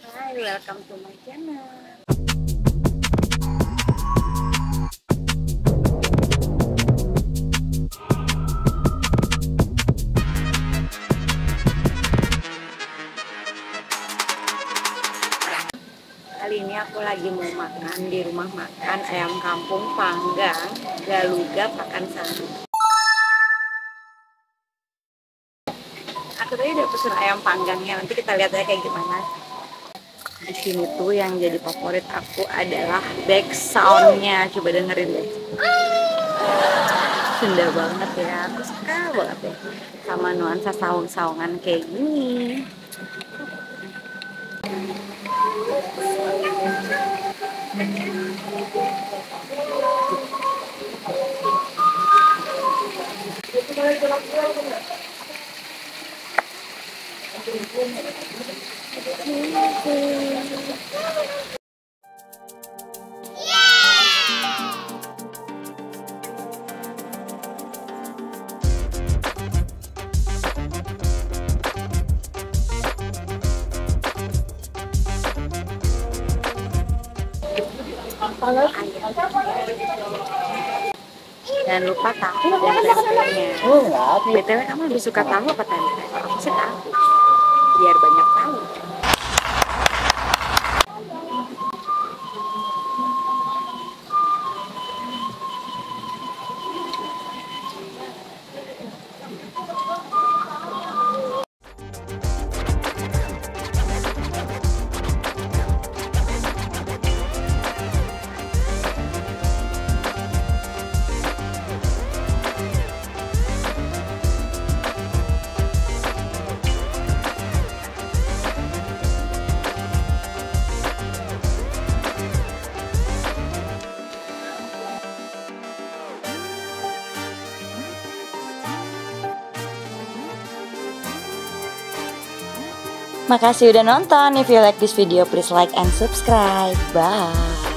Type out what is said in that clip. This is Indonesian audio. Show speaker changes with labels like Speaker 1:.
Speaker 1: Hai, welcome to my channel. Kali ini aku lagi mau makan di rumah makan ayam kampung panggang Galuga Pakansari. Aku tadi udah pesen ayam panggangnya, nanti kita lihat aja kayak gimana. Di sini tuh yang jadi favorit aku adalah back soundnya, coba dengerin deh. Sunda banget ya, aku suka banget deh sama nuansa saung-saungan kayak gini. Jangan lupa tahu dan tempenya. BTW kamu lebih suka tahu apa tempe? Aku sih tahu, biar banyak tahu.
Speaker 2: Makasih udah nonton. If you like this video, please like and subscribe. Bye.